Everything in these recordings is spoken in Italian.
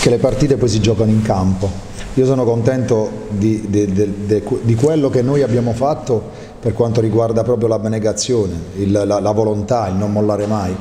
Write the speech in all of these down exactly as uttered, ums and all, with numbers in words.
che le partite poi si giocano in campo. Io sono contento di, di, di, di, di quello che noi abbiamo fatto per quanto riguarda proprio l'abnegazione, il, la, la volontà, il non mollare mai.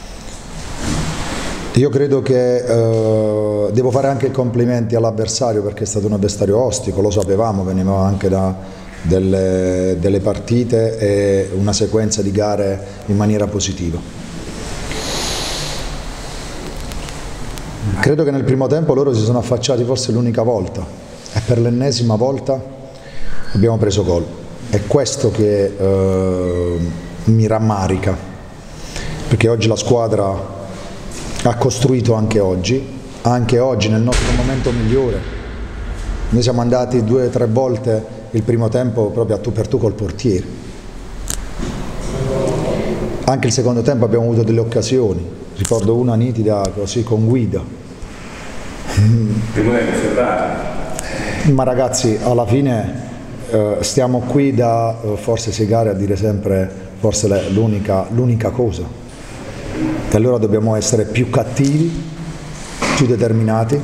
Io credo che eh, devo fare anche i complimenti all'avversario perché è stato un avversario ostico, lo sapevamo, venivamo anche da delle, delle partite e una sequenza di gare in maniera positiva. Credo che nel primo tempo loro si sono affacciati forse l'unica volta e per l'ennesima volta abbiamo preso gol. È questo che eh, mi rammarica, perché oggi la squadra ha costruito anche oggi, anche oggi nel nostro momento migliore. Noi siamo andati due o tre volte il primo tempo proprio a tu per tu col portiere. Anche il secondo tempo abbiamo avuto delle occasioni, ricordo una nitida così con Guida. Ma ragazzi, alla fine eh, stiamo qui da eh, forse sei gare a dire sempre forse l'unica l'unica cosa. E allora dobbiamo essere più cattivi, più determinati.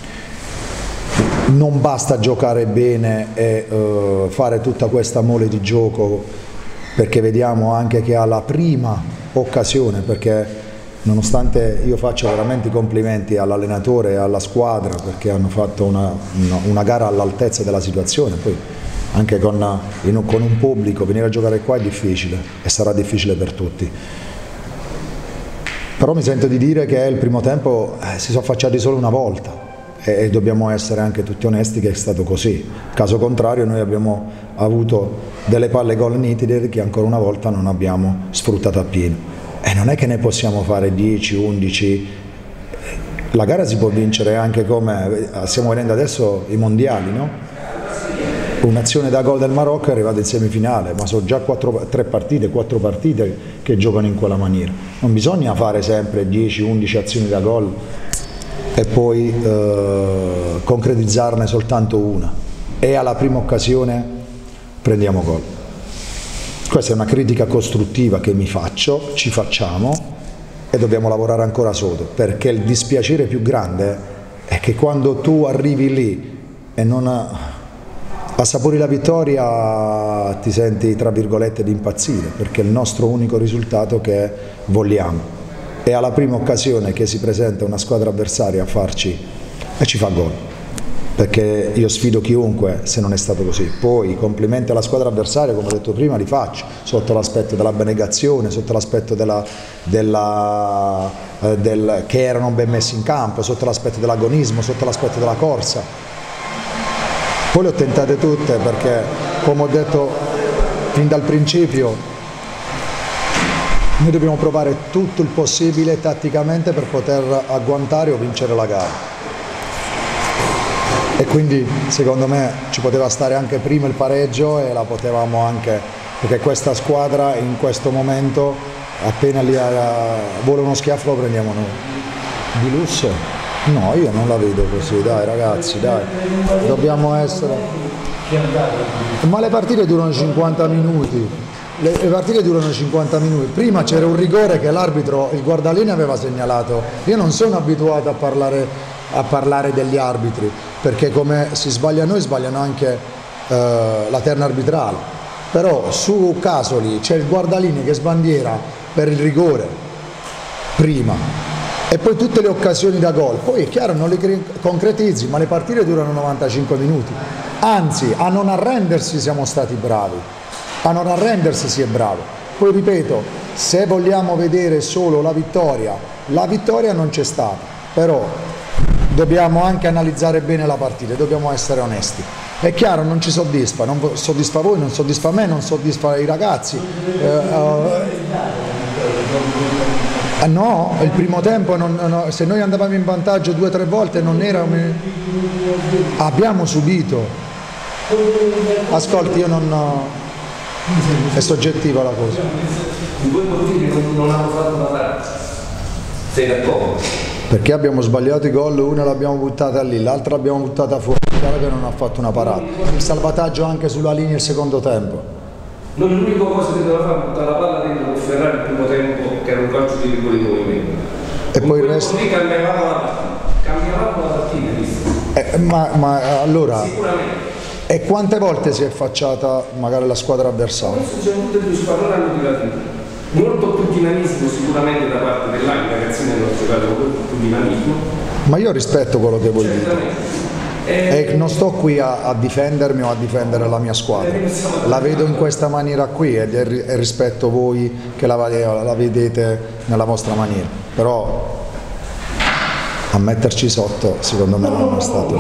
Non basta giocare bene e uh, fare tutta questa mole di gioco, perché vediamo anche che alla prima occasione, perché nonostante io faccio veramente i complimenti all'allenatore e alla squadra perché hanno fatto una, una, una gara all'altezza della situazione, poi anche con, in, con un pubblico venire a giocare qua è difficile e sarà difficile per tutti. Però mi sento di dire che il primo tempo eh, si sono affacciati solo una volta e, e dobbiamo essere anche tutti onesti che è stato così. Caso contrario noi abbiamo avuto delle palle gol nitide che ancora una volta non abbiamo sfruttato appieno. E non è che ne possiamo fare dieci, undici, la gara si può vincere anche come stiamo vedendo adesso i mondiali, no? Un'azione da gol del Marocco è arrivata in semifinale, ma sono già quattro, tre partite, quattro partite che giocano in quella maniera. Non bisogna fare sempre dieci undici azioni da gol e poi eh, concretizzarne soltanto una e alla prima occasione prendiamo gol. Questa è una critica costruttiva che mi faccio, ci facciamo e dobbiamo lavorare ancora sotto, perché il dispiacere più grande è che quando tu arrivi lì e non assapori la vittoria ti senti tra virgolette di impazzire, perché è il nostro unico risultato che vogliamo e alla prima occasione che si presenta una squadra avversaria a farci e ci fa gol, perché io sfido chiunque se non è stato così. Poi i complimenti alla squadra avversaria, come ho detto prima, li faccio sotto l'aspetto dell'abnegazione, sotto l'aspetto della, della, eh, del, che erano ben messi in campo, sotto l'aspetto dell'agonismo, sotto l'aspetto della corsa. Poi le ho tentate tutte perché, come ho detto fin dal principio, noi dobbiamo provare tutto il possibile tatticamente per poter agguantare o vincere la gara. E quindi secondo me ci poteva stare anche prima il pareggio e la potevamo anche, perché questa squadra in questo momento appena lì vuole uno schiaffo lo prendiamo noi. Di lusso? No, io non la vedo così, dai ragazzi, dai, dobbiamo essere... Ma le partite durano cinquanta minuti, le, le partite durano cinquanta minuti, prima c'era un rigore che l'arbitro, il guardalinee aveva segnalato, io non sono abituato a parlare, a parlare degli arbitri, perché come si sbaglia noi sbagliano anche eh, la terna arbitrale, però su Casoli c'è il guardalinee che sbandiera per il rigore, prima. E poi tutte le occasioni da gol, poi è chiaro non le concretizzi, ma le partite durano novantacinque minuti, anzi a non arrendersi siamo stati bravi, a non arrendersi si è bravi. Poi ripeto, se vogliamo vedere solo la vittoria, la vittoria non c'è stata, però dobbiamo anche analizzare bene la partita, dobbiamo essere onesti. È chiaro, non ci soddisfa, non soddisfa voi, non soddisfa me, non soddisfa i ragazzi. Eh, uh, No, il primo tempo, non, no, se noi andavamo in vantaggio due o tre volte non era... Abbiamo subito. Ascolti, io non... È soggettiva la cosa. I due motivi non, non hanno fatto parlare. Sei d'accordo? Perché abbiamo sbagliato i gol, una l'abbiamo buttata lì, l'altra l'abbiamo buttata fuori, chiaro che non ha fatto una parata. Il salvataggio anche sulla linea il secondo tempo. Noi l'unica cosa che doveva fare è buttare la palla dentro per Ferrari il primo tempo, che era un calcio di rigore in movimento. E poi il resto... Così cambiavamo la partita, cambiavamo la partita. Eh, ma, ma allora, sicuramente. E quante volte si è affacciata magari la squadra avversaria? Adesso siamo tutte e due squadre hanno tirato molto più dinamismo sicuramente da parte dell'A, i ragazzini hanno giocato con molto più dinamismo. Ma io rispetto quello che voi dite. E E non sto qui a, a difendermi o a difendere la mia squadra, la vedo in questa maniera qui ed è, è rispetto voi che la, la vedete nella vostra maniera, però a metterci sotto secondo me non è stato.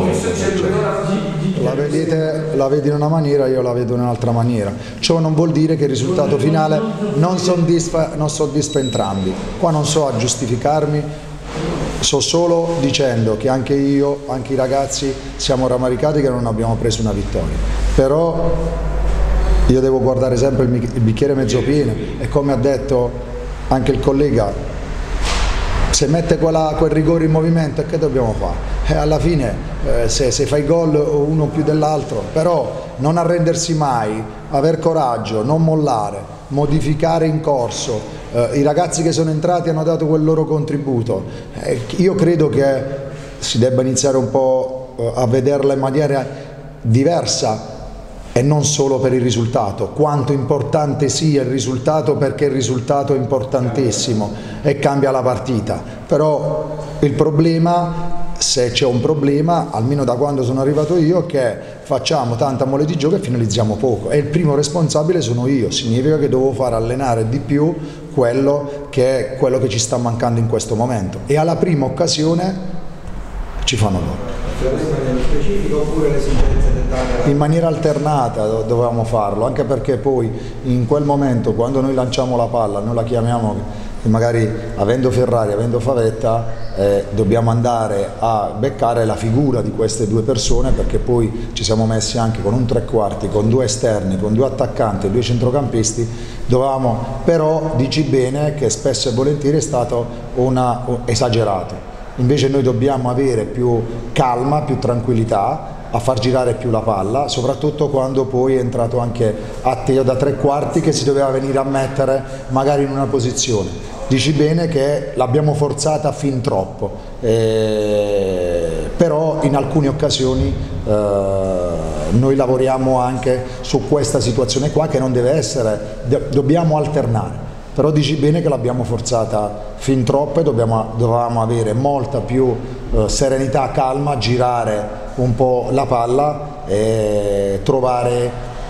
La, vedete, la vedi in una maniera, io la vedo in un'altra maniera. Ciò non vuol dire che il risultato finale non soddisfa, non soddisfa entrambi. Qua non so a giustificarmi, so solo dicendo che anche io, anche i ragazzi siamo rammaricati che non abbiamo preso una vittoria. Però io devo guardare sempre il bicchiere mezzo pieno e come ha detto anche il collega, se mette quella, quel rigore in movimento, che dobbiamo fare? E alla fine eh, se, se fai gol uno più dell'altro, però non arrendersi mai, aver coraggio, non mollare, modificare in corso, eh, i ragazzi che sono entrati hanno dato quel loro contributo, eh, io credo che si debba iniziare un po' eh, a vederla in maniera diversa e non solo per il risultato, quanto importante sia il risultato, perché il risultato è importantissimo e cambia la partita, però il problema, se c'è un problema, almeno da quando sono arrivato io, è che facciamo tanta mole di gioco e finalizziamo poco e il primo responsabile sono io, significa che devo far allenare di più quello che è quello che ci sta mancando in questo momento e alla prima occasione ci fanno gol. Specifico oppure l'esigenza dettata? In maniera alternata dovevamo farlo, anche perché poi in quel momento quando noi lanciamo la palla, noi la chiamiamo, magari avendo Ferrari, avendo Favetta, eh, dobbiamo andare a beccare la figura di queste due persone, perché poi ci siamo messi anche con un tre quarti, con due esterni, con due attaccanti e due centrocampisti, dovevamo, però dici bene che spesso e volentieri è stato una, esagerato. Invece noi dobbiamo avere più calma, più tranquillità, a far girare più la palla, soprattutto quando poi è entrato anche Atteo da tre quarti che si doveva venire a mettere magari in una posizione. Dici bene che l'abbiamo forzata fin troppo, eh, però in alcune occasioni eh, noi lavoriamo anche su questa situazione qua che non deve essere, dobbiamo alternare. Però dici bene che l'abbiamo forzata fin troppo e dobbiamo, dovevamo avere molta più eh, serenità, calma, girare un po' la palla e trovare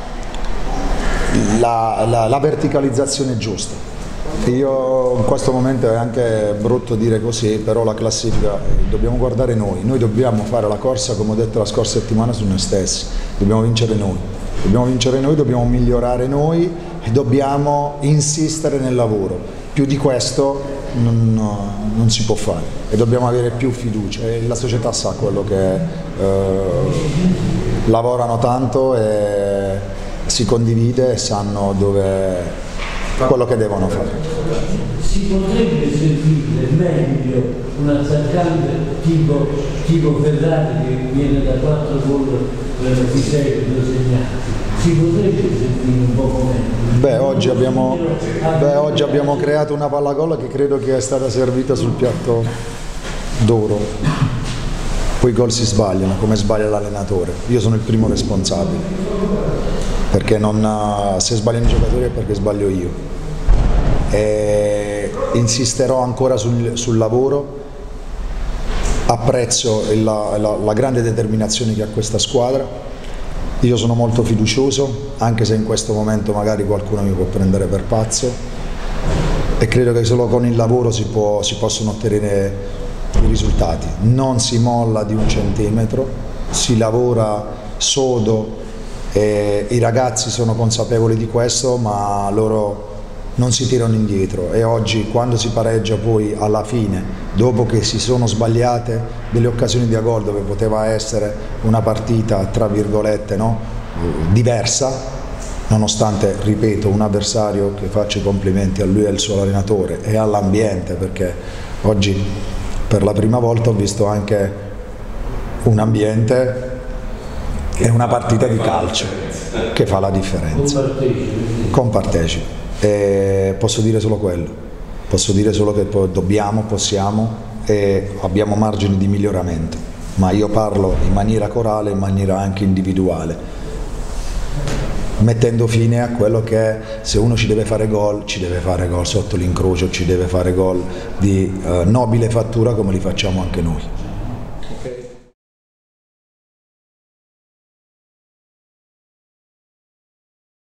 la, la, la verticalizzazione giusta. Io in questo momento è anche brutto dire così, però la classifica dobbiamo guardare noi, noi dobbiamo fare la corsa, come ho detto la scorsa settimana, su noi stessi, dobbiamo vincere noi, dobbiamo vincere noi, dobbiamo migliorare noi e dobbiamo insistere nel lavoro, più di questo non, non si può fare e dobbiamo avere più fiducia e la società sa quello che eh, lavorano tanto e si condivide e sanno dove quello che devono fare. Si potrebbe servire meglio un attaccante tipo, tipo Ferrari che viene da quattro gol di sei segnati, si potrebbe servire un po' meglio. Beh, oggi abbiamo, beh, oggi abbiamo creato una pallagol che credo che è stata servita sul piatto d'oro. Poi i gol si sbagliano, come sbaglia l'allenatore. Io sono il primo responsabile, perché non, se sbagliano i giocatori è perché sbaglio io. E insisterò ancora sul, sul lavoro, apprezzo la, la, la grande determinazione che ha questa squadra. Io sono molto fiducioso, anche se in questo momento magari qualcuno mi può prendere per pazzo, e credo che solo con il lavoro si, può, si possono ottenere i risultati. Non si molla di un centimetro, si lavora sodo e i ragazzi sono consapevoli di questo, ma loro non si tirano indietro e oggi quando si pareggia poi alla fine, dopo che si sono sbagliate delle occasioni di gol dove poteva essere una partita tra virgolette no? diversa, nonostante, ripeto, un avversario che faccio i complimenti a lui e al suo allenatore e all'ambiente, perché oggi per la prima volta ho visto anche un ambiente e una partita di calcio che fa la differenza, compartecipa. E posso dire solo quello, posso dire solo che dobbiamo, possiamo e abbiamo margini di miglioramento. ma io parlo in maniera corale, in maniera anche individuale, mettendo fine a quello che è, se uno ci deve fare gol, ci deve fare gol sotto l'incrocio, ci deve fare gol di eh, nobile fattura come li facciamo anche noi. Okay.